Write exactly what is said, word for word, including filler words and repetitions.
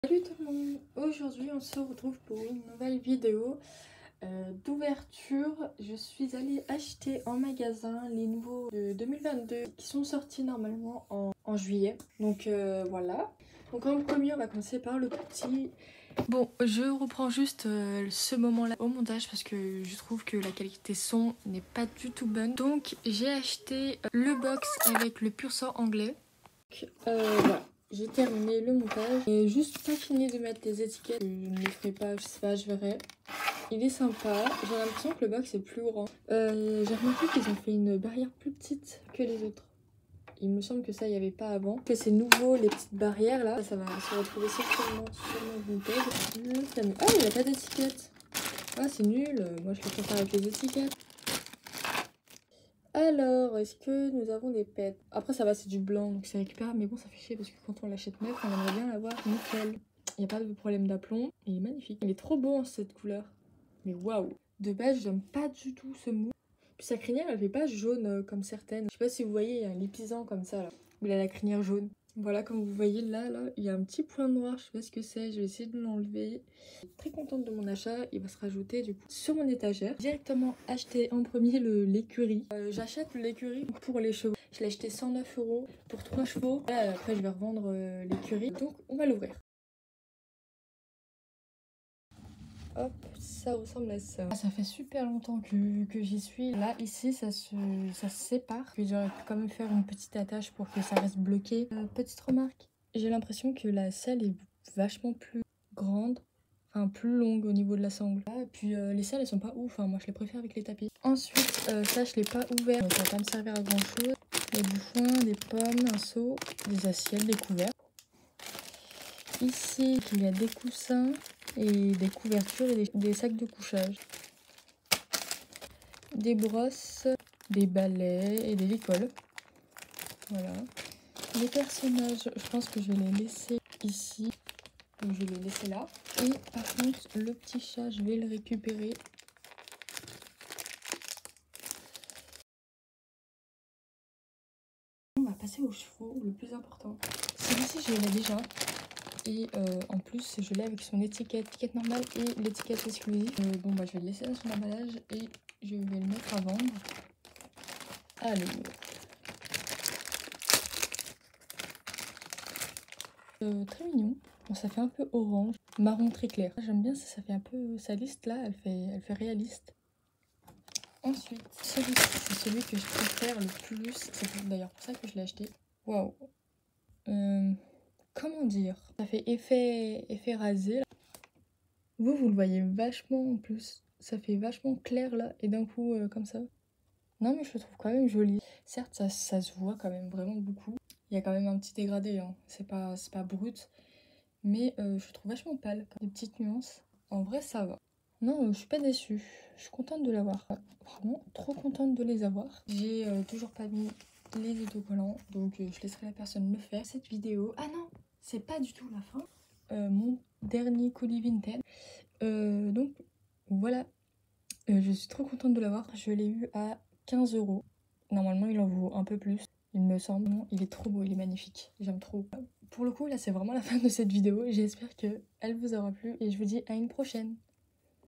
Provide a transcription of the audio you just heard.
Salut tout le monde, aujourd'hui on se retrouve pour une nouvelle vidéo euh, d'ouverture. Je suis allée acheter en magasin les nouveaux de deux mille vingt-deux qui sont sortis normalement en, en juillet. Donc euh, voilà. Donc en premier on va commencer par le petit. Bon, je reprends juste euh, ce moment-là au montage parce que je trouve que la qualité son n'est pas du tout bonne. Donc j'ai acheté euh, le box avec le pur sang anglais. Donc, euh, voilà. J'ai terminé le montage et juste pas fini de mettre les étiquettes. Je ne le ferai pas, je sais pas, je verrai. Il est sympa. J'ai l'impression que le box est plus grand. Euh, j'ai remarqué qu'ils ont fait une barrière plus petite que les autres. Il me semble que ça, il n'y avait pas avant. Que c'est nouveau, les petites barrières là. Ça va se retrouver certainement sur mon vintage. Ah, il n'y a pas d'étiquette. Ah, c'est nul. Moi, je le préfère avec les étiquettes. Alors, est-ce que nous avons des pets? Après, ça va, c'est du blanc, donc c'est récupérable. Mais bon, ça fait chier parce que quand on l'achète neuf, on aimerait bien l'avoir nickel. Il n'y a pas de problème d'aplomb. Il est magnifique. Il est trop beau en cette couleur. Mais waouh! De base, j'aime pas du tout ce mou. Puis sa crinière, elle fait pas jaune euh, comme certaines. Je sais pas si vous voyez, il y a un lipisant comme ça là. Il a la crinière jaune. Voilà, comme vous voyez là, là, il y a un petit point noir. Je sais pas ce que c'est. Je vais essayer de l'enlever. Je suis très contente de mon achat. Il va se rajouter du coup sur mon étagère. Directement acheté en premier le l'écurie. Euh, J'achète l'écurie pour les chevaux. Je l'ai acheté cent neuf euros pour trois chevaux. Là, après, je vais revendre euh, l'écurie. Donc, on va l'ouvrir. Hop, ça ressemble à ça. Ah, ça fait super longtemps que, que j'y suis. Là, ici, ça se, ça se sépare. Puis j'aurais pu quand même faire une petite attache pour que ça reste bloqué. Euh, petite remarque, j'ai l'impression que la selle est vachement plus grande. Enfin, plus longue au niveau de la sangle. Ah, et puis euh, les selles, elles sont pas ouf. Enfin, moi, je les préfère avec les tapis. Ensuite, euh, ça, je l'ai pas ouvert. Donc, ça va pas me servir à grand chose. Il y a du foin, des pommes, un seau, des assiettes, des couverts. Ici, il y a des coussins et des couvertures et des, des sacs de couchage. Des brosses, des balais et des licoles. Voilà. Les personnages, je pense que je vais les laisser ici. Donc je vais les laisser là. Et par contre, le petit chat, je vais le récupérer. On va passer aux chevaux, le plus important. Celui-ci, je l'ai déjà. Et euh, en plus, je l'ai avec son étiquette, étiquette normale et l'étiquette exclusive. Euh, bon, bah, je vais le laisser dans son emballage et je vais le mettre à vendre. Alors. Euh, très mignon. Bon, ça fait un peu orange, marron très clair. J'aime bien ça, ça fait un peu... Sa liste là, elle fait, elle fait réaliste. Ensuite, celui-ci, c'est celui que je préfère le plus. C'est d'ailleurs pour ça que je l'ai acheté. Waouh. Euh, comment dire? Ça fait effet, effet rasé. Là. Vous, vous le voyez vachement en plus. Ça fait vachement clair là, et d'un coup, euh, comme ça. Non, mais je le trouve quand même joli. Certes, ça, ça se voit quand même vraiment beaucoup. Il y a quand même un petit dégradé, hein. C'est pas, c'est pas brut. Mais euh, je le trouve vachement pâle. Des petites nuances. En vrai, ça va. Non, euh, je suis pas déçue. Je suis contente de l'avoir. Vraiment trop contente de les avoir. J'ai euh, toujours pas mis les autocollants. Donc euh, je laisserai la personne le faire. Cette vidéo... Ah non, c'est pas du tout la fin. Euh, mon dernier colis vintage. Euh, donc voilà. Euh, je suis trop contente de l'avoir. Je l'ai eu à quinze euros. Normalement, il en vaut un peu plus. Il me semble. Il est trop beau, il est magnifique. J'aime trop. Pour le coup, là, c'est vraiment la fin de cette vidéo. J'espère qu'elle vous aura plu et je vous dis à une prochaine.